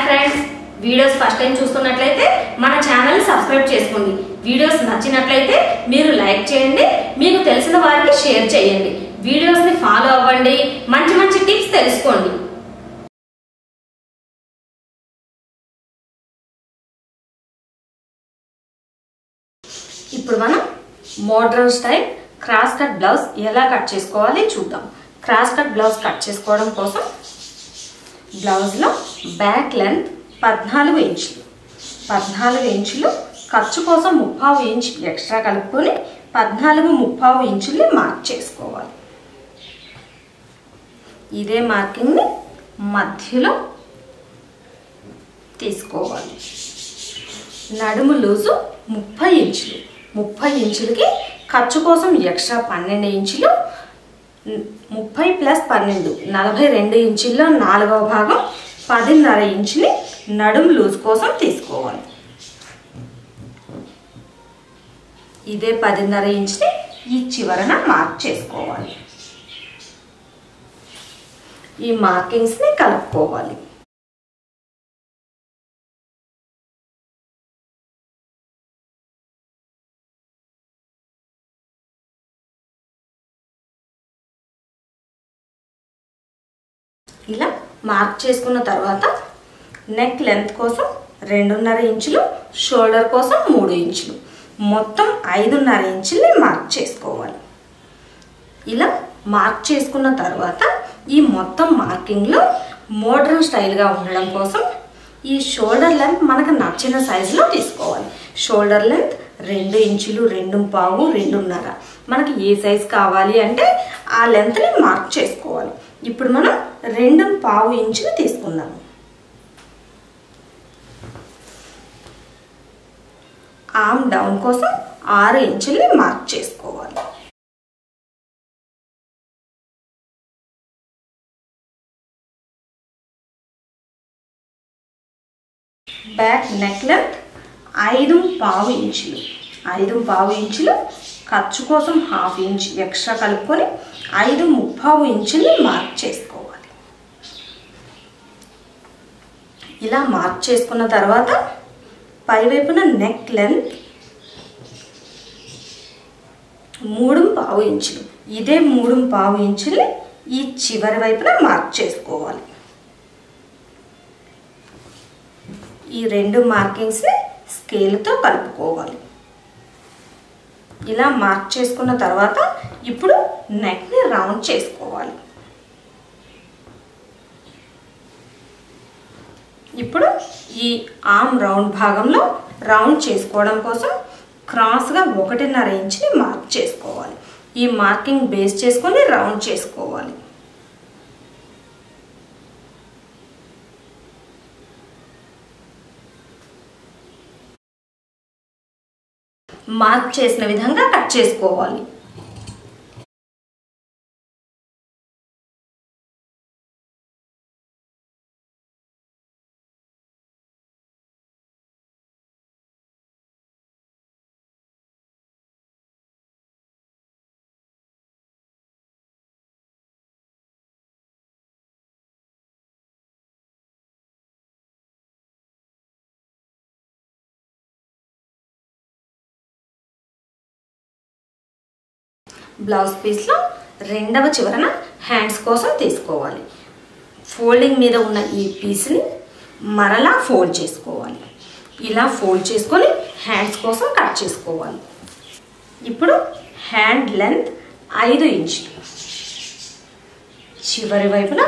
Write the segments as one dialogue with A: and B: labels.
A: Friends, videos first time చూస్తున్నట్లయితే మన channel ని సబ్స్క్రైబ్ చేసుకోండి. వీడియోస్ నచ్చినట్లయితే మీరు లైక్ చేయండి, మీకు తెలిసిన వారికి షేర్ చేయండి. వీడియోస్ ని ఫాలో అవ్వండి, మంచి మంచి టిప్స్ తెలుసుకోండి. ఇప్పుడు మనం modern style cross cut blouse ఎలా కట్ చేసుకోవాలి చూద్దాం. క్రాస్ కట్ బ్లౌజ్ కట్ చేసుకోవడం కోసం బ్లౌజ్ లో బ్యాక్ లెంత్ 14 ఇంచులు. 14 ఇంచులు ఖర్చు కోసం 3/4 ఇంచ్ ఎక్స్ట్రా కలుపుకొని 14.5 ఇంచుల్ని మార్క్ చేసుకోవాలి. ఇదే మార్కింగ్ ని మధ్యలో తీసుకోవాలి. నడుము లూజు 30 ఇంచులు. 30 ఇంచులకి ఖర్చు కోసం ఎక్స్ట్రా 12 ఇంచులు. 30 + 12 42 ఇంచుల్లో 4వ భాగం 10.5 ఇంచుని నడుము లూజ్ కోసం తీసుకోవాలి. ఇదే 10.5 ఇంచుని ఈ చివరన మార్క్ చేసుకోవాలి. ఈ మార్కింగ్స్ ని కలుపుకోవాలి. ఇలా మార్క్ చేసుకున్న తర్వాత నెక్ లెంత్ కోసం 2.5 ఇంచులు, షోల్డర్ కోసం 3 ఇంచులు, మొత్తం 5.5 ఇంచుల్ని మార్క్ చేసుకోవాలి. ఇలా మార్క్ చేసుకున్న తర్వాత ఈ మొత్తం మార్కింగ్లో మోడ్రన్ స్టైల్గా ఉండడం కోసం ఈ షోల్డర్ లెంత్ మనకు నచ్చిన సైజులో తీసుకోవాలి. షోల్డర్ లెంత్ 2 ఇంచులు, 2.5, 2.5 మనకి ఏ సైజ్ కావాలి అంటే ఆ లెంత్ని మార్క్ చేసుకోవాలి. ఇప్పుడు మనం 2.5 ఇంచులు తీసుకుందాము. ఆర్మ్ డౌన్ కోసం 6 ఇంచుల్ని మార్క్ చేసుకోవాలి. బ్యాక్ నెక్ లెంత్ 5.5 ఇంచులు. 5.5 ఇంచులు ఖర్చు కోసం 1/2 ఇంచ్ ఎక్స్ట్రా కలుపుకొని 5.5 ఇంచుల్ని మార్క్ చేసుకోవాలి. ఇలా మార్క్ చేసుకున్న తర్వాత పైవైపున నెక్ లెంత్ 3.5 ఇంచులు. ఇదే 3.5 ఇంచుల్ని ఈ చివరి వైపున మార్క్ చేసుకోవాలి. ఈ 2 మార్కింగ్స్ని స్కేల్తో కలుపుకోవాలి. ఇలా మార్క్ చేసుకున్న తర్వాత ఇప్పుడు నెక్ని రౌండ్ చేసుకోవాలి. ఇప్పుడు ఈ ఆర్మ్ రౌండ్ భాగంలో రౌండ్ చేసుకోవడం కోసం క్రాస్గా 1.5 ఇంచుని మార్క్ చేసుకోవాలి. ఈ మార్కింగ్ బేస్ చేసుకొని రౌండ్ చేసుకోవాలి. మార్క్ చేసిన విధంగా కట్ చేసుకోవాలి. బ్లౌజ్ పీస్లో 2వ చివరన హ్యాండ్స్ కోసం తీసుకోవాలి. ఫోల్డింగ్ మీద ఉన్న ఈ పీస్ని మరలా ఫోల్డ్ చేసుకోవాలి. ఇలా ఫోల్డ్ చేసుకొని హ్యాండ్స్ కోసం కట్ చేసుకోవాలి. ఇప్పుడు హ్యాండ్ లెంత్ 5 ఇంచులు. చివరి వైపున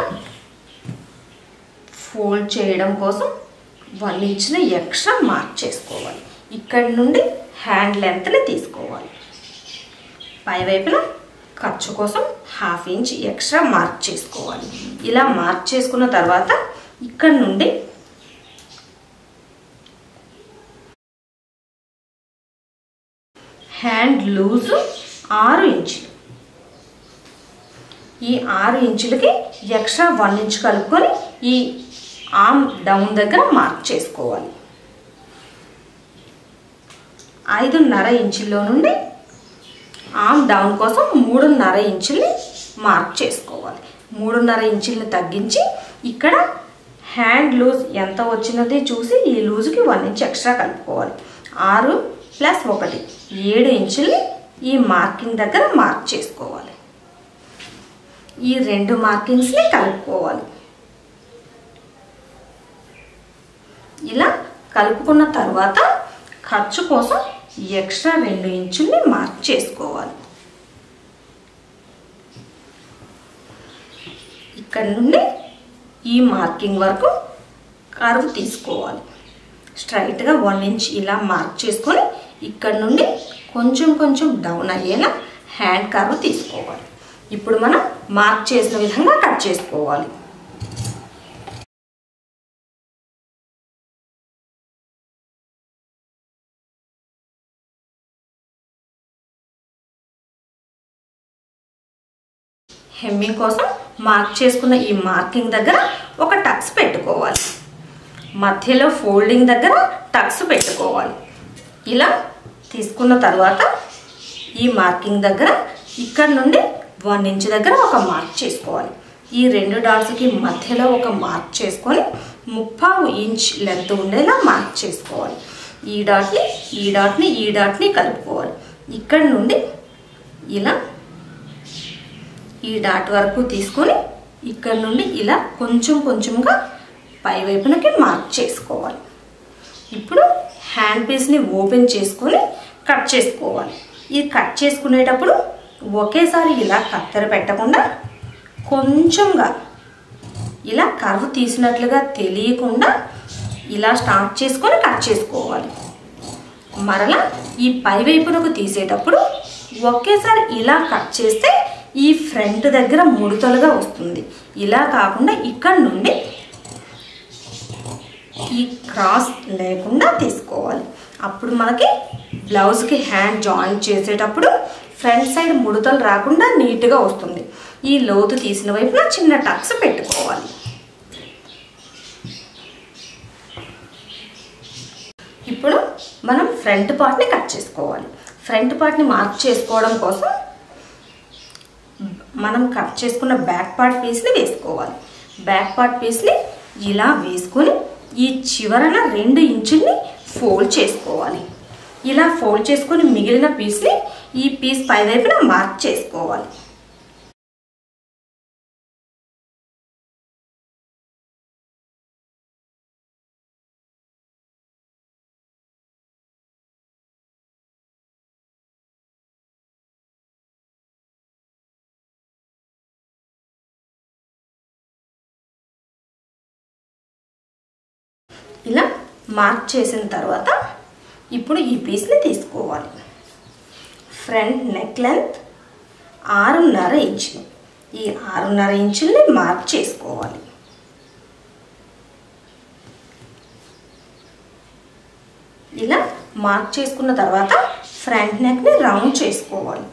A: ఫోల్డ్ చేయడం కోసం 1 ఇంచుని ఎక్స్ట్రా మార్క్ చేసుకోవాలి. ఇక్కడి నుండి హ్యాండ్ లెంత్ని తీసుకోవాలి. పై వైపున ఖర్చు కోసం 1/2 ఇంచ్ ఎక్స్ట్రా మార్క్ చేసుకోవాలి. ఇలా మార్క్ చేసుకున్న తర్వాత ఇక్కడ నుండి హ్యాండ్ లూజు 6 ఇంచులు. ఈ 6 ఇంచులకి ఎక్స్ట్రా 1 ఇంచ్ కలుపుకొని ఈ ఆర్మ్ డౌన్ దగ్గర మార్క్ చేసుకోవాలి. 5.5 ఇంచుల్లో నుండి ఆర్మ్ డౌన్ కోసం 3.5 ఇంచుల్ని మార్క్ చేసుకోవాలి. 3.5 ఇంచుల్ని తగ్గించి ఇక్కడ హ్యాండ్ లూజ్ ఎంత వచ్చినది చూసి ఈ లూజ్కి 1 ఇంచ్ ఎక్స్ట్రా కలుపుకోవాలి. 6 + 1 7 ఇంచుల్ని ఈ మార్కింగ్ దగ్గర మార్క్ చేసుకోవాలి. ఈ 2 మార్కింగ్స్ని కలుపుకోవాలి. ఇలా కలుపుకున్న తర్వాత ఖర్చు కోసం ఎక్స్ట్రా 2 ఇంచుల్ని మార్క్ చేసుకోవాలి. ఇక్కడ నుండి ఈ మార్కింగ్ వరకు కర్వ్ తీసుకోవాలి. స్ట్రైట్గా 1 ఇంచ్ ఇలా మార్క్ చేసుకొని ఇక్కడ నుండి కొంచెం కొంచెం డౌన్ అయ్యేలా హ్యాండ్ కర్వ్ తీసుకోవాలి. ఇప్పుడు మనం మార్క్ చేసిన విధంగా కట్ చేసుకోవాలి. హెమ్మింగ్ కోసం మార్క్ చేసుకున్న ఈ మార్కింగ్ దగ్గర ఒక టక్స్ పెట్టుకోవాలి. మధ్యలో ఫోల్డింగ్ దగ్గర టక్స్ పెట్టుకోవాలి. ఇలా తీసుకున్న తర్వాత ఈ మార్కింగ్ దగ్గర ఇక్కడ నుండి 1 ఇంచ్ దగ్గర ఒక మార్క్ చేసుకోవాలి. ఈ 2 డాట్స్కి మధ్యలో ఒక మార్క్ చేసుకొని 3/4 ఇంచ్ లెంత్ ఉండేలా మార్క్ చేసుకోవాలి. ఈ డాట్ని కలుపుకోవాలి. ఇక్కడ నుండి ఇలా ఈ డాట్ వరకు తీసుకొని ఇక్కడ నుండి ఇలా కొంచెం కొంచెంగా పై వైపునకి మార్క్ చేసుకోవాలి. ఇప్పుడు హ్యాండ్ పీస్ని ఓపెన్ చేసుకొని కట్ చేసుకోవాలి. ఇది కట్ చేసుకునేటప్పుడు ఒకేసారి ఇలా కత్తెర పెట్టకుండా కొంచెంగా ఇలా కర్వ్ తీసినట్లుగా తెలియకుండా ఇలా స్టార్ట్ చేసుకొని కట్ చేసుకోవాలి. మరలా ఈ పై వైపునకు తీసేటప్పుడు ఒకేసారి ఇలా కట్ చేస్తే ఈ ఫ్రంట్ దగ్గర ముడతలుగా వస్తుంది. ఇలా కాకుండా ఇక్కడ నుండి ఈ క్రాస్ లేకుండా తీసుకోవాలి. అప్పుడు మనకి బ్లౌజ్కి హ్యాండ్ జాయిన్ చేసేటప్పుడు ఫ్రంట్ సైడ్ ముడతలు రాకుండా నీట్గా వస్తుంది. ఈ లోతు తీసిన వైపున చిన్న టక్స్ పెట్టుకోవాలి. ఇప్పుడు మనం ఫ్రంట్ పార్ట్ని కట్ చేసుకోవాలి. ఫ్రంట్ పార్ట్ని మార్క్ చేసుకోవడం కోసం మనం కట్ చేసుకున్న బ్యాక్ పార్ట్ పీస్ని వేసుకోవాలి. బ్యాక్ పార్ట్ పీస్ని ఇలా వేసుకొని ఈ చివరన 2 ఇంచుల్ని ఫోల్డ్ చేసుకోవాలి. ఇలా ఫోల్డ్ చేసుకొని మిగిలిన పీస్ని ఈ పీస్ పై వైపున మార్క్ చేసుకోవాలి. ఇలా మార్క్ చేసిన తర్వాత ఇప్పుడు ఈ పీస్ని తీసుకోవాలి. ఫ్రంట్ నెక్ లెంత్ 6.5 ఇంచులు. ఈ 6.5 ఇంచుల్ని మార్క్ చేసుకోవాలి. ఇలా మార్క్ చేసుకున్న తర్వాత ఫ్రంట్ నెక్ని రౌండ్ చేసుకోవాలి.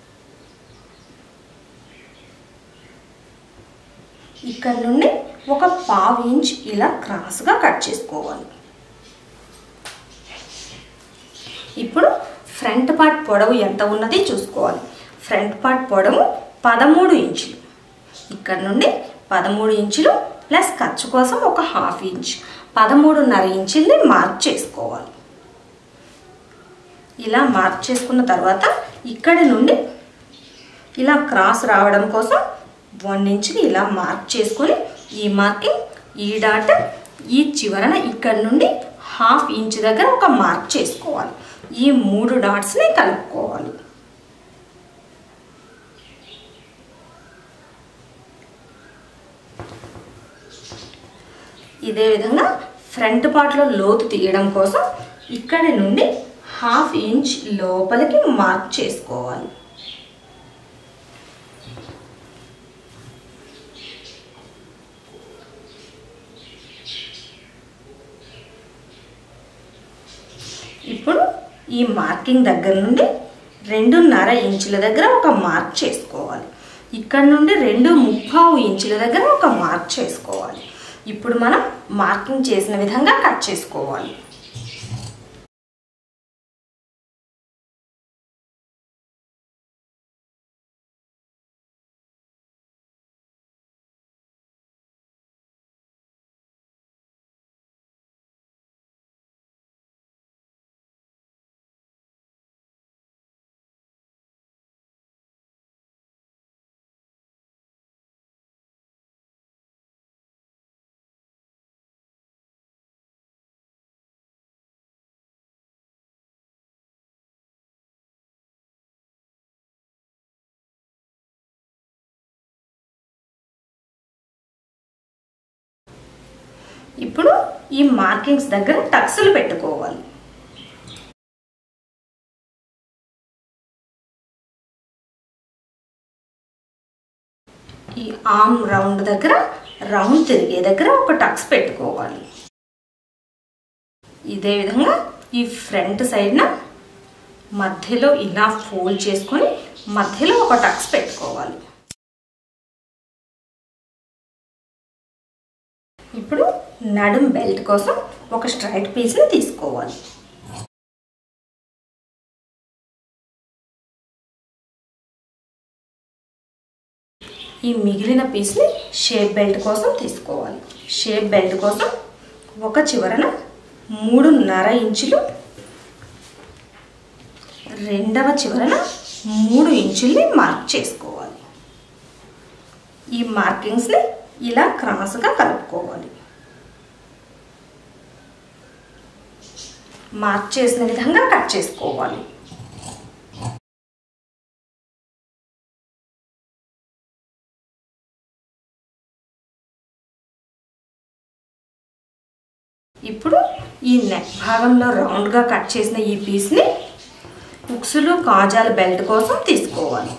A: ఇక్కడ నుండి ఒక 1/2 ఇంచ్ ఇలా క్రాస్గా కట్ చేసుకోవాలి. ఇప్పుడు ఫ్రంట్ పార్ట్ పొడవు ఎంత ఉన్నది చూసుకోవాలి. ఫ్రంట్ పార్ట్ పొడవు 13 ఇంచులు. ఇక్కడ నుండి 13 ఇంచులు ప్లస్ ఖర్చు కోసం ఒక 1/2 ఇంచ్ 13.5 ఇంచుల్ని మార్క్ చేసుకోవాలి. ఇలా మార్క్ చేసుకున్న తర్వాత ఇక్కడి నుండి ఇలా క్రాస్ రావడం కోసం 1 ఇంచ్ని ఇలా మార్క్ చేసుకొని ఈ మార్కింగ్ ఈ డాట్ ఈ చివరన ఇక్కడ నుండి 1/2 ఇంచ్ దగ్గర ఒక మార్క్ చేసుకోవాలి. ఈ 3 డాట్స్ని కలుపుకోవాలి. ఇదే విధంగా ఫ్రంట్ పార్ట్లో లోతు తీయడం కోసం ఇక్కడి నుండి 1/2 ఇంచ్ లోపలికి మార్క్ చేసుకోవాలి. ఇప్పుడు ఈ మార్కింగ్ దగ్గర నుండి 2.5 ఇంచుల దగ్గర ఒక మార్క్ చేసుకోవాలి. ఇక్కడ నుండి 2.75 ఇంచుల దగ్గర ఒక మార్క్ చేసుకోవాలి. ఇప్పుడు మనం మార్కింగ్ చేసిన విధంగా కట్ చేసుకోవాలి. ఇప్పుడు ఈ మార్కింగ్స్ దగ్గర టక్స్లు పెట్టుకోవాలి. ఈ ఆర్మ్ రౌండ్ దగ్గర రౌండ్ తిరిగే దగ్గర ఒక టక్స్ పెట్టుకోవాలి. ఇదే విధంగా ఈ ఫ్రంట్ సైడ్న మధ్యలో ఇలా ఫోల్డ్ చేసుకొని మధ్యలో ఒక టక్స్ పెట్టుకోవాలి. ఇప్పుడు నడుం బెల్ట్ కోసం ఒక స్ట్రైట్ పీస్ని తీసుకోవాలి. ఈ మిగిలిన పీస్ని షేప్ బెల్ట్ కోసం తీసుకోవాలి. షేప్ బెల్ట్ కోసం ఒక చివరన 3.5 ఇంచులు, రెండవ చివరన 3 ఇంచుల్ని మార్క్ చేసుకోవాలి. ఈ మార్కింగ్స్ని ఇలా క్రాస్గా కలుపుకోవాలి. మార్క్ చేసిన విధంగా కట్ చేసుకోవాలి. ఇప్పుడు ఈ నెక్ భాగంలో రౌండ్గా కట్ చేసిన ఈ పీస్ని ఉక్సులు కాజాల బెల్ట్ కోసం తీసుకోవాలి.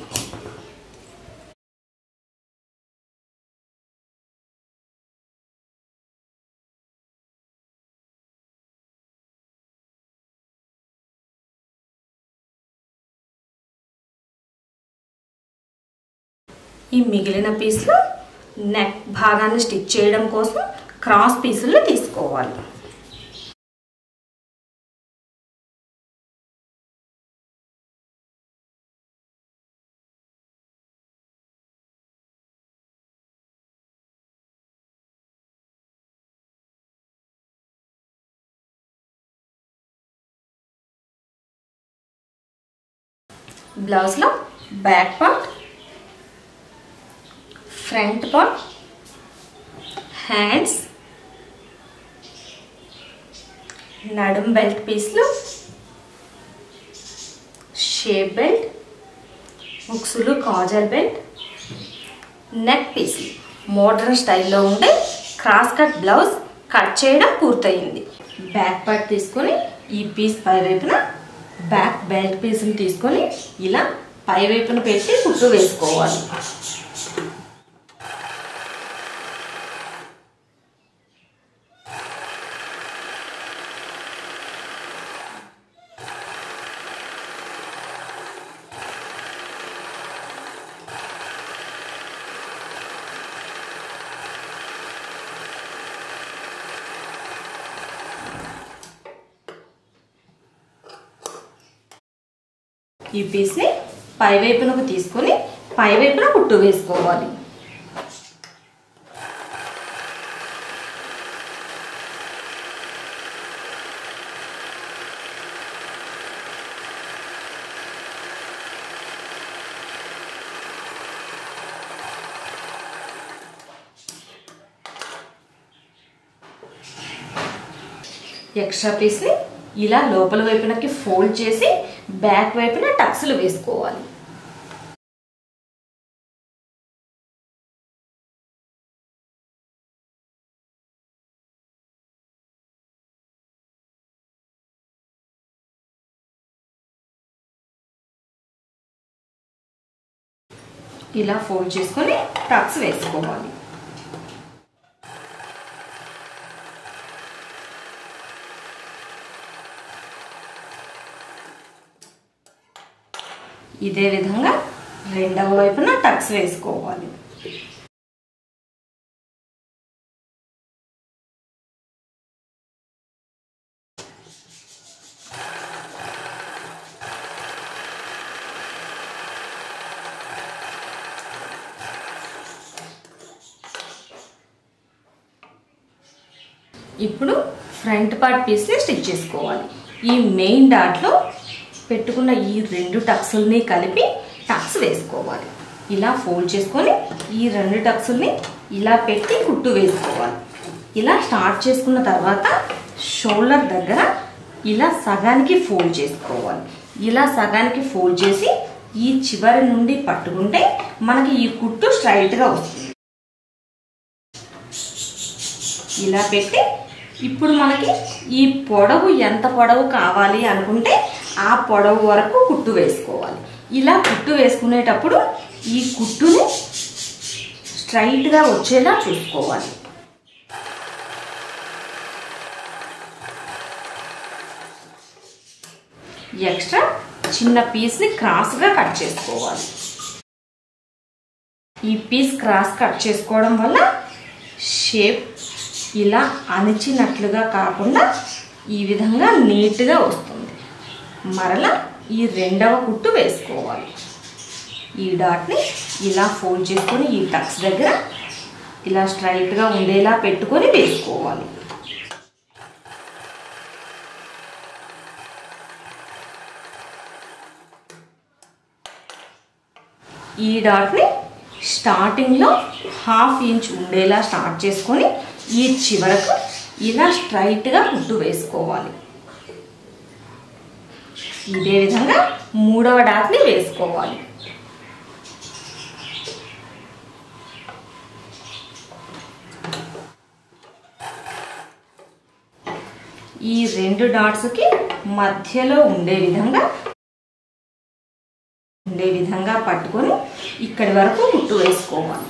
A: ఈ మిగిలిన పీస్లో నెక్ భాగాన్ని స్టిచ్ చేయడం కోసం క్రాస్ పీసులు తీసుకోవాలి. బ్లౌజ్లో back part, front part, hands, నడుం బెల్ట్ పీస్లు, షేప్ బెల్ట్, ఉక్సులు కాజల్ బెల్ట్, నెక్ పీస్లు, మోడర్న్ స్టైల్లో ఉండే క్రాస్ కట్ బ్లౌజ్ కట్ చేయడం పూర్తయింది. బ్యాక్ పార్ట్ తీసుకొని ఈ పీస్ పై వైపున బ్యాక్ బెల్ట్ పీస్ని తీసుకొని ఇలా పై వైపున పెట్టి కుట్టు వేసుకోవాలి. ఈ పీస్ని పై వైపునకు తీసుకొని పై వైపున కుట్టు వేసుకోవాలి. ఎక్స్ట్రా పీస్ని ఇలా లోపల వైపునకి ఫోల్డ్ చేసి బ్యాక్ వైపున టక్స్లు వేసుకోవాలి. ఇలా ఫోల్డ్ చేసుకొని టక్స్ వేసుకోవాలి. ఇదే విధంగా రెండవ వైపున టక్స్ వేసుకోవాలి. ఇప్పుడు ఫ్రంట్ పార్ట్ పీస్ని స్టిచ్ చేసుకోవాలి. ఈ మెయిన్ డాట్లో పెట్టుకున్న ఈ 2 టక్స్ని కలిపి టక్స్ వేసుకోవాలి. ఇలా ఫోల్డ్ చేసుకొని ఈ 2 టక్స్ని ఇలా పెట్టి కుట్టు వేసుకోవాలి. ఇలా స్టార్ట్ చేసుకున్న తర్వాత షోల్డర్ దగ్గర ఇలా సగానికి ఫోల్డ్ చేసుకోవాలి. ఇలా సగానికి ఫోల్డ్ చేసి ఈ చివరి నుండి పట్టుకుంటే మనకి ఈ కుట్టు స్ట్రైట్గా వస్తుంది. ఇలా పెట్టి ఇప్పుడు మనకి ఈ పొడవు ఎంత పొడవు కావాలి అనుకుంటే ఆ పొడవు వరకు కుట్టు వేసుకోవాలి. ఇలా కుట్టు వేసుకునేటప్పుడు ఈ కుట్టుని స్ట్రైట్గా వచ్చేలా చూసుకోవాలి. ఎక్స్ట్రా చిన్న పీస్ని క్రాస్గా కట్ చేసుకోవాలి. ఈ పీస్ క్రాస్ కట్ చేసుకోవడం వల్ల షేప్ ఇలా అణిచినట్లుగా కాకుండా ఈ విధంగా నీట్గా వస్తుంది. మరలా ఈ రెండవ కుట్టు వేసుకోవాలి. ఈ డాట్ని ఇలా ఫోల్డ్ చేసుకొని ఈ టక్స్ దగ్గర ఇలా స్ట్రైట్గా ఉండేలా పెట్టుకొని వేసుకోవాలి. ఈ డాట్ని స్టార్టింగ్లో 1/2 ఇంచ్ ఉండేలా స్టార్ట్ చేసుకొని ఈ చివరకు ఇలా స్ట్రైట్గా కుట్టు వేసుకోవాలి. ఇదే విధంగా మూడవ డాట్ని వేసుకోవాలి. ఈ 2 డాట్స్కి మధ్యలో ఉండే విధంగా పట్టుకొని ఇక్కడి వరకు కుట్టు వేసుకోవాలి.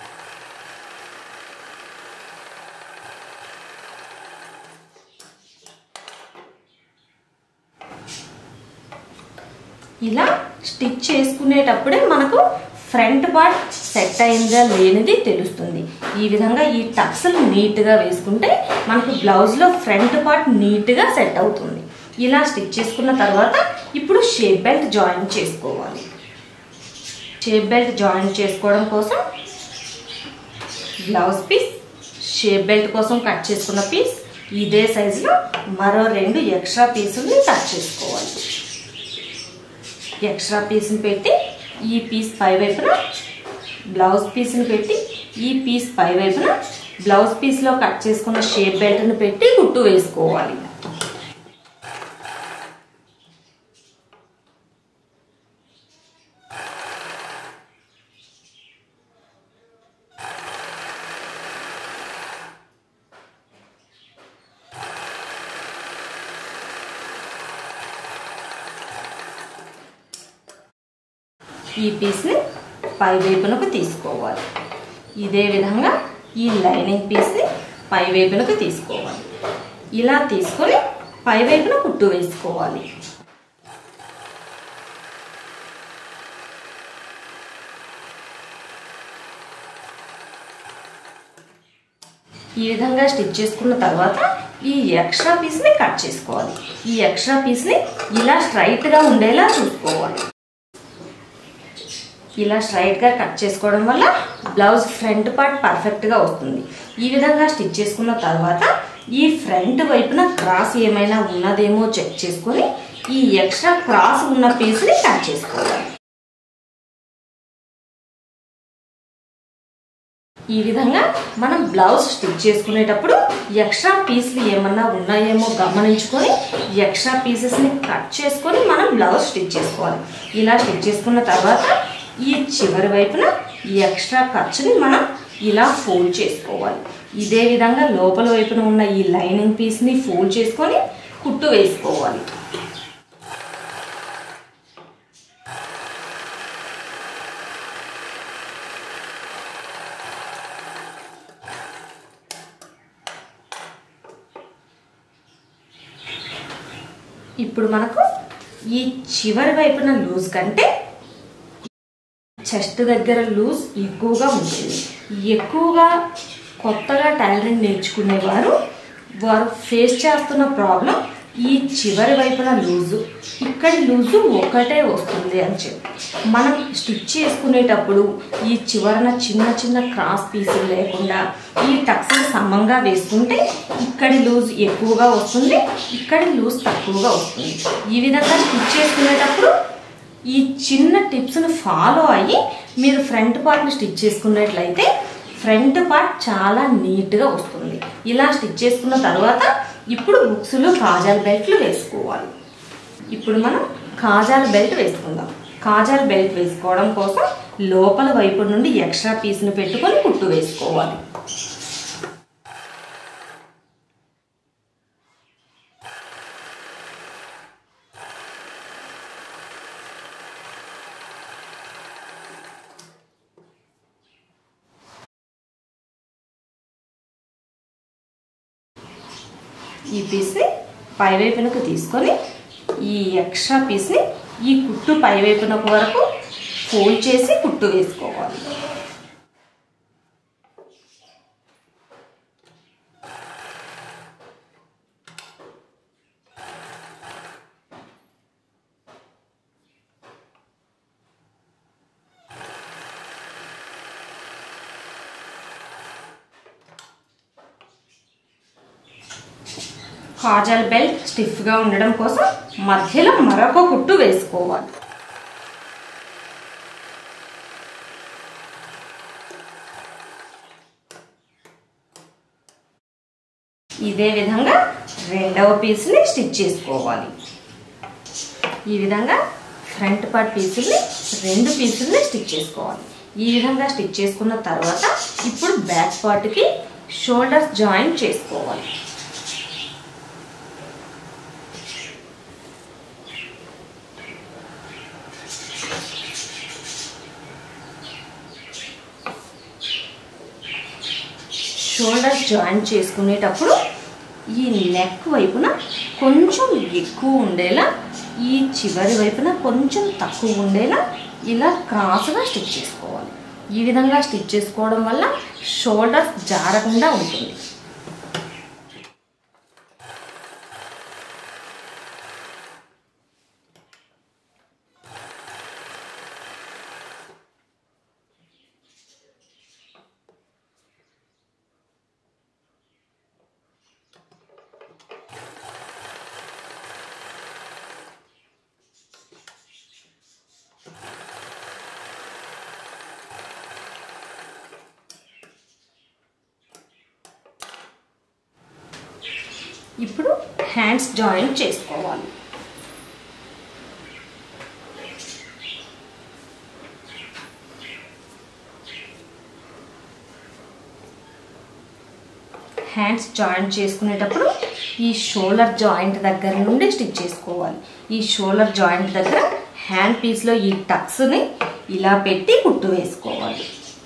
A: ఇలా స్టిచ్ చేసుకునేటప్పుడే మనకు ఫ్రంట్ పార్ట్ సెట్ అయిందా లేనిది తెలుస్తుంది. ఈ విధంగా ఈ టక్స్లు నీట్గా వేసుకుంటే మనకు బ్లౌజ్లో ఫ్రంట్ పార్ట్ నీట్గా సెట్ అవుతుంది. ఇలా స్టిచ్ చేసుకున్న తర్వాత ఇప్పుడు షేప్ బెల్ట్ జాయిన్ చేసుకోవాలి. షేప్ బెల్ట్ జాయిన్ చేసుకోవడం కోసం బ్లౌజ్ పీస్, షేప్ బెల్ట్ కోసం కట్ చేసుకున్న పీస్, ఇదే సైజులో మరో 2 ఎక్స్ట్రా పీసుల్ని కట్ చేసుకోవాలి. ఎక్స్ట్రా పీస్ని పెట్టి ఈ పీస్ పై వైపున బ్లౌజ్ పీస్ని పెట్టి ఈ పీస్ పై వైపున బ్లౌజ్ పీస్లో కట్ చేసుకున్న షేప్ బెల్ట్ని పెట్టి కుట్టు వేసుకోవాలి. ఈ పీస్ని పై వైపునకు తీసుకోవాలి. ఇదే విధంగా ఈ లైనింగ్ పీస్ని పై వైపునకు తీసుకోవాలి. ఇలా తీసుకొని పై వైపున కుట్టు వేసుకోవాలి. ఈ విధంగా స్టిచ్ చేసుకున్న తర్వాత ఈ ఎక్స్ట్రా పీస్ని కట్ చేసుకోవాలి. ఈ ఎక్స్ట్రా పీస్ని ఇలా స్ట్రైట్గా ఉండేలా చూసుకోవాలి. ఇలా స్ట్రైట్గా కట్ చేసుకోవడం వల్ల బ్లౌజ్ ఫ్రంట్ పార్ట్ పర్ఫెక్ట్గా వస్తుంది. ఈ విధంగా స్టిచ్ చేసుకున్న తర్వాత ఈ ఫ్రంట్ వైపున క్రాస్ ఏమైనా ఉన్నదేమో చెక్ చేసుకొని ఈ ఎక్స్ట్రా క్రాస్ ఉన్న పీస్ని కట్ చేసుకోవాలి. ఈ విధంగా మనం బ్లౌజ్ స్టిచ్ చేసుకునేటప్పుడు ఎక్స్ట్రా పీస్లు ఏమన్నా ఉన్నాయేమో గమనించుకొని ఎక్స్ట్రా పీసెస్ని కట్ చేసుకొని మనం బ్లౌజ్ స్టిచ్ చేసుకోవాలి. ఇలా స్టిచ్ చేసుకున్న తర్వాత ఈ చివరి వైపున ఈ ఎక్స్ట్రా ఖర్చుని మనం ఇలా ఫోల్డ్ చేసుకోవాలి. ఇదే విధంగా లోపల వైపున ఉన్న ఈ లైనింగ్ పీస్ని ఫోల్డ్ చేసుకొని కుట్టు వేసుకోవాలి. ఇప్పుడు మనకు ఈ చివరి వైపున లూజ్ కంటే చెస్ట్ దగ్గర లూజ్ ఎక్కువగా ఉంటుంది. ఎక్కువగా కొత్తగా టైలరింగ్ నేర్చుకునేవారు ఫేస్ చేస్తున్న ప్రాబ్లం ఈ చివరి వైపున లూజు, ఇక్కడి లూజు ఒకటే వస్తుంది అని చెప్పి మనం స్టిచ్ చేసుకునేటప్పుడు ఈ చివరన చిన్న చిన్న క్రాస్ పీసులు లేకుండా ఈ టక్స్ని సమంగా వేసుకుంటే ఇక్కడి లూజ్ ఎక్కువగా వస్తుంది, ఇక్కడి లూజ్ తక్కువగా వస్తుంది. ఈ విధంగా స్టిచ్ చేసుకునేటప్పుడు ఈ చిన్న టిప్స్ను ఫాలో అయ్యి మీరు ఫ్రంట్ పార్ట్ని స్టిచ్ చేసుకున్నట్లయితే ఫ్రంట్ పార్ట్ చాలా నీట్గా వస్తుంది. ఇలా స్టిచ్ చేసుకున్న తర్వాత ఇప్పుడు బుక్స్లో కాజాల్ బెల్ట్లు వేసుకోవాలి. ఇప్పుడు మనం కాజాల్ బెల్ట్ వేసుకుందాం. కాజాల్ బెల్ట్ వేసుకోవడం కోసం లోపల వైపు నుండి ఎక్స్ట్రా పీస్ను పెట్టుకొని కుట్టు వేసుకోవాలి. ఈ పీస్ని పైవైపునకు తీసుకొని ఈ ఎక్స్ట్రా పీస్ని ఈ కుట్టు పైవైపునకు వరకు ఫోల్డ్ చేసి కుట్టు వేసుకోవాలి. కాజల్ బెల్ట్ స్టిఫ్గా ఉండడం కోసం మధ్యలో మరొక కుట్టు వేసుకోవాలి. ఇదే విధంగా రెండవ పీస్ని స్టిచ్ చేసుకోవాలి. ఈ విధంగా ఫ్రంట్ పార్ట్ పీసుల్ని 2 పీసుల్ని స్టిచ్ చేసుకోవాలి. ఈ విధంగా స్టిచ్ చేసుకున్న తర్వాత ఇప్పుడు బ్యాక్ పార్ట్కి షోల్డర్స్ జాయిన్ చేసుకోవాలి. షోల్డర్స్ జాయిన్ చేసుకునేటప్పుడు ఈ నెక్ వైపున కొంచెం ఎక్కువ ఉండేలా, ఈ చివరి వైపున కొంచెం తక్కువ ఉండేలా ఇలా క్రాస్గా స్టిచ్ చేసుకోవాలి. ఈ విధంగా స్టిచ్ చేసుకోవడం వల్ల షోల్డర్స్ జారకుండా ఉంటుంది. ఇప్పుడు హ్యాండ్స్ జాయిన్ చేసుకోవాలి. హ్యాండ్స్ జాయిన్ చేసుకునేటప్పుడు ఈ షోల్డర్ జాయింట్ దగ్గర నుండి స్టిచ్ చేసుకోవాలి. ఈ షోల్డర్ జాయింట్ దగ్గర హ్యాండ్ పీస్లో ఈ టక్స్ని ఇలా పెట్టి కుట్టు వేసుకోవాలి.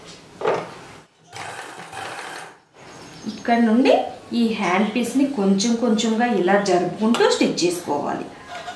A: ఇక్కడ నుండి ఈ హ్యాండ్ పీస్ని కొంచెం కొంచెంగా ఇలా జరుపుకుంటూ స్టిచ్ చేసుకోవాలి.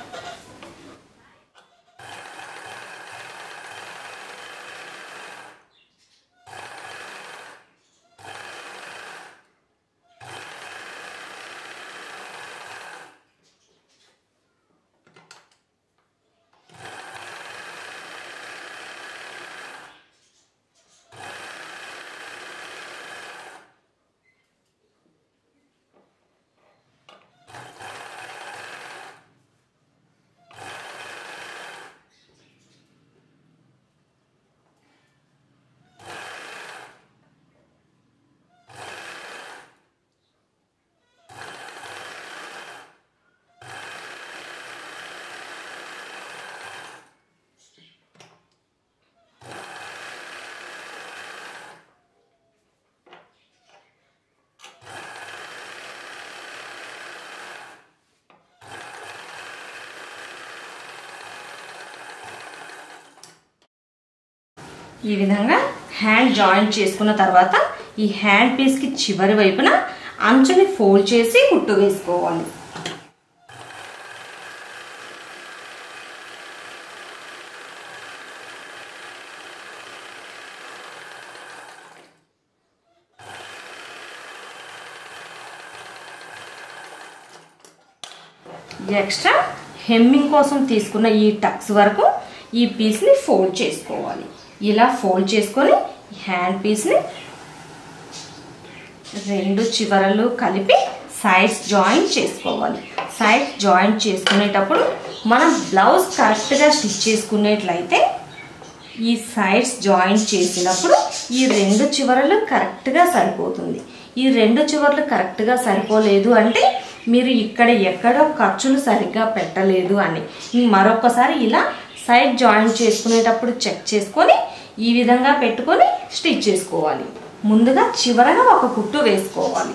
A: ఈ విధంగా హ్యాండ్ జాయిన్ చేసుకున్న తర్వాత ఈ హ్యాండ్ పీస్కి చివరి వైపున అంచుని ఫోల్డ్ చేసి కుట్టు వేసుకోవాలి. ఎక్స్ట్రా హెమ్మింగ్ కోసం తీసుకున్న ఈ టక్స్ వరకు ఈ పీస్ని ఫోల్డ్ చేసుకోవాలి. ఇలా ఫోల్డ్ చేసుకొని హ్యాండ్ పీస్ని 2 చివరలు కలిపి సైడ్స్ జాయిన్ చేసుకోవాలి. సైడ్స్ జాయిన్ చేసుకునేటప్పుడు మనం బ్లౌజ్ కరెక్ట్గా స్టిచ్ చేసుకునేట్లయితే ఈ సైడ్స్ జాయిన్ చేసినప్పుడు ఈ 2 చివరలు కరెక్ట్గా సరిపోతుంది. ఈ 2 చివర్లు కరెక్ట్గా సరిపోలేదు అంటే మీరు ఇక్కడ ఎక్కడో ఖర్చులు సరిగ్గా పెట్టలేదు అని. మరొకసారి ఇలా సైడ్ జాయిన్ చేసుకునేటప్పుడు చెక్ చేసుకొని ఈ విధంగా పెట్టుకొని స్టిచ్ చేసుకోవాలి. ముందుగా చివరన ఒక కుట్టు వేసుకోవాలి.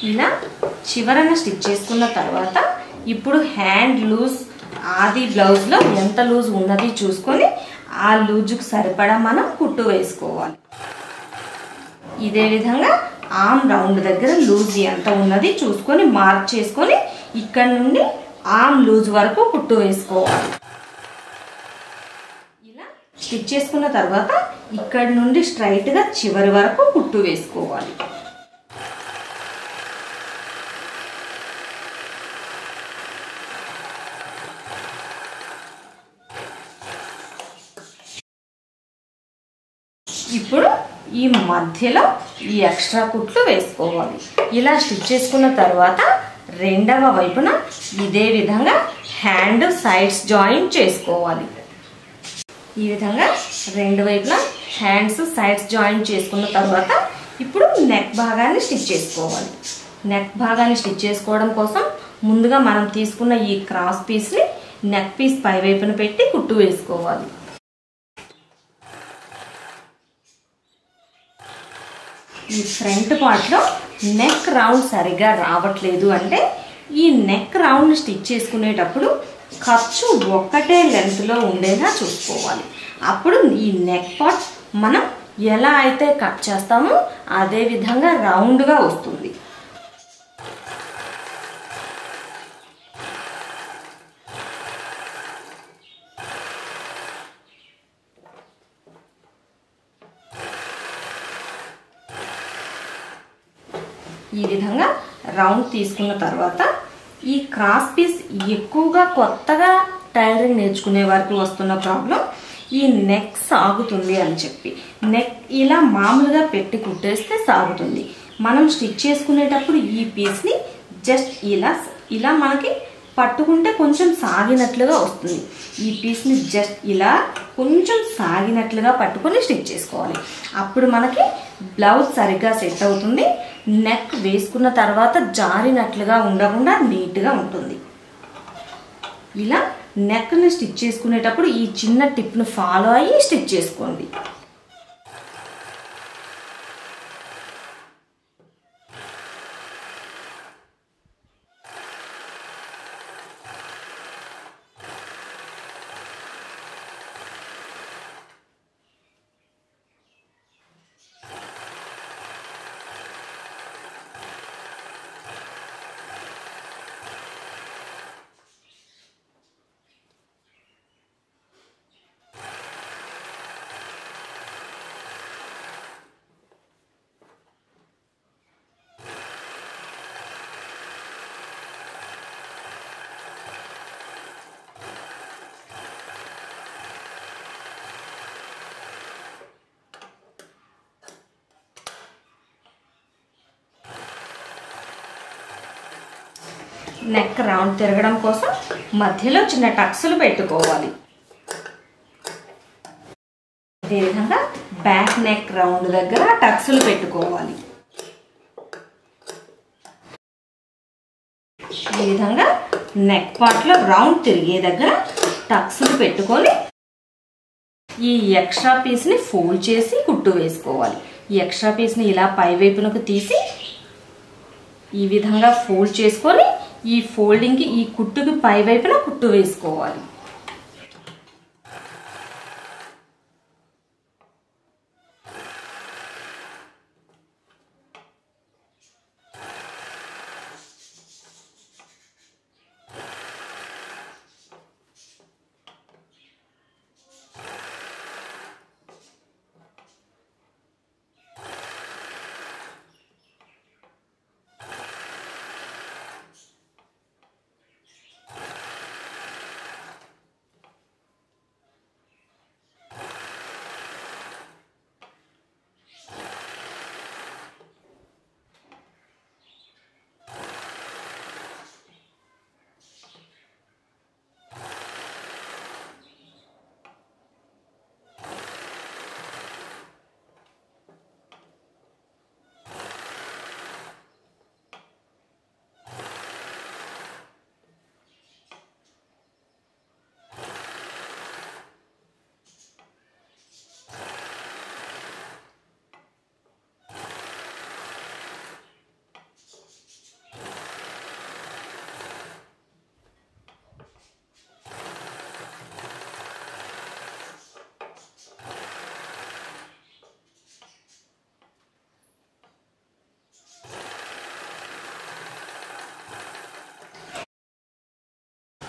A: ఇలా చివరన స్టిచ్ చేసుకున్న తర్వాత ఇప్పుడు హ్యాండ్ లూజ్ ఆది బ్లౌజ్లో ఎంత లూజ్ ఉన్నది చూసుకొని ఆ లూజుకు సరిపడా మనం కుట్టు వేసుకోవాలి. ఇదే విధంగా ఆర్మ్ రౌండ్ దగ్గర లూజ్ ఎంత ఉన్నది చూసుకొని మార్క్ చేసుకొని ఇక్కడ నుండి ఆర్మ్ లూజ్ వరకు కుట్టు వేసుకోవాలి. ఇలా స్టిచ్ చేసుకున్న తర్వాత ఇక్కడ నుండి స్ట్రైట్గా చివరి వరకు కుట్టు వేసుకోవాలి. ఇప్పుడు ఈ మధ్యలో ఈ ఎక్స్ట్రా కుట్లు వేసుకోవాలి. ఇలా స్టిచ్ చేసుకున్న తర్వాత రెండవ వైపున ఇదే విధంగా హ్యాండ్ సైడ్స్ జాయిన్ చేసుకోవాలి. ఈ విధంగా రెండు వైపులా హ్యాండ్స్ సైడ్స్ జాయిన్ చేసుకున్న తర్వాత ఇప్పుడు నెక్ భాగాన్ని స్టిచ్ చేసుకోవాలి. నెక్ భాగాన్ని స్టిచ్ చేసుకోవడం కోసం ముందుగా మనం తీసుకున్న ఈ క్రాస్ పీస్ని నెక్ పీస్ పై వైపున పెట్టి కుట్టు వేసుకోవాలి. ఈ ఫ్రంట్ పార్ట్లో నెక్ రౌండ్ సరిగా రావట్లేదు అంటే ఈ నెక్ రౌండ్ స్టిచ్ చేసుకునేటప్పుడు ఖర్చు ఒక్కటే లెంత్లో ఉండేలా చూసుకోవాలి. అప్పుడు ఈ నెక్ పార్ట్ మనం ఎలా అయితే కట్ చేస్తామో అదే విధంగా రౌండ్గా వస్తుంది. ఈ విధంగా రౌండ్ తీసుకున్న తర్వాత ఈ క్రాస్ పీస్ ఎక్కువగా కొత్తగా టైలరింగ్ నేర్చుకునే వారికి వస్తున్న ప్రాబ్లం ఈ నెక్ సాగుతుంది అని చెప్పి. నెక్ ఇలా మామూలుగా పెట్టి కుట్టేస్తే సాగుతుంది. మనం స్టిచ్ చేసుకునేటప్పుడు ఈ పీస్ని జస్ట్ ఇలా మనకి పట్టుకుంటే కొంచెం సాగినట్లుగా వస్తుంది. ఈ పీస్ని జస్ట్ ఇలా కొంచెం సాగినట్లుగా పట్టుకొని స్టిచ్ చేసుకోవాలి. అప్పుడు మనకి బ్లౌజ్ సరిగ్గా సెట్ అవుతుంది. నెక్ వేసుకున్న తర్వాత జారినట్లుగా ఉండకుండా నీట్గా ఉంటుంది. ఇలా నెక్ని స్టిచ్ చేసుకునేటప్పుడు ఈ చిన్న టిప్ను ఫాలో అయ్యి స్టిచ్ చేసుకోండి. నెక్ రౌండ్ తిరగడం కోసం మధ్యలో చిన్న టక్స్లు పెట్టుకోవాలి. అదే విధంగా బ్యాక్ నెక్ రౌండ్ దగ్గర టక్స్లు పెట్టుకోవాలి. ఈ విధంగా నెక్ పార్ట్లో రౌండ్ తిరిగే దగ్గర టక్స్లు పెట్టుకొని ఈ ఎక్స్ట్రా పీస్ని ఫోల్డ్ చేసి కుట్టు వేసుకోవాలి. ఈ ఎక్స్ట్రా పీస్ని ఇలా పై వైపునకు తీసి ఈ విధంగా ఫోల్డ్ చేసుకొని ఈ ఫోల్డింగ్కి ఈ కుట్టుకి పై వైపున కుట్టు వేసుకోవాలి.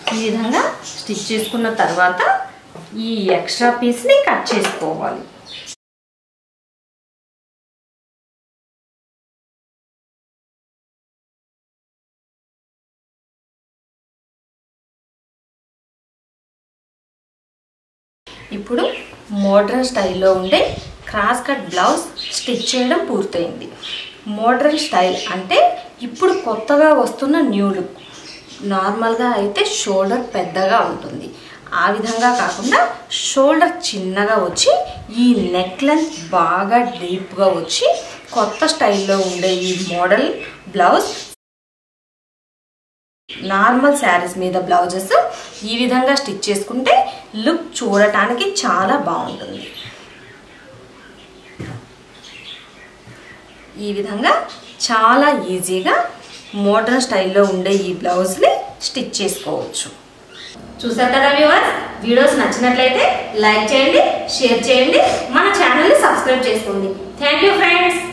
A: ఈ విధంగా స్టిచ్ చేసుకున్న తర్వాత ఈ ఎక్స్ట్రా పీస్ని కట్ చేసుకోవాలి. ఇప్పుడు మోడ్రన్ స్టైల్లో ఉండే క్రాస్ కట్ బ్లౌజ్ స్టిచ్ చేయడం పూర్తయింది. మోడ్రన్ స్టైల్ అంటే ఇప్పుడు కొత్తగా వస్తున్న న్యూ లుక్. నార్మల్గా అయితే షోల్డర్ పెద్దగా ఉంటుంది, ఆ విధంగా కాకుండా షోల్డర్ చిన్నగా వచ్చి ఈ నెక్ లెంత్ బాగా డీప్గా వచ్చి కొత్త స్టైల్లో ఉండే ఈ మోడల్ బ్లౌజ్ నార్మల్ శారీస్ మీద బ్లౌజెస్ ఈ విధంగా స్టిచ్ చేసుకుంటే లుక్ చూడటానికి చాలా బాగుంటుంది. ఈ విధంగా చాలా ఈజీగా మోడర్న్ స్టైల్లో ఉండే ఈ బ్లౌజ్ని స్టిచ్ చేసుకోవచ్చు. చూసారు కదా వ్యూవర్స్, వీడియోస్ నచ్చినట్లయితే లైక్ చేయండి, షేర్ చేయండి, మన ఛానల్ని సబ్స్క్రైబ్ చేసుకోండి. Thank you friends.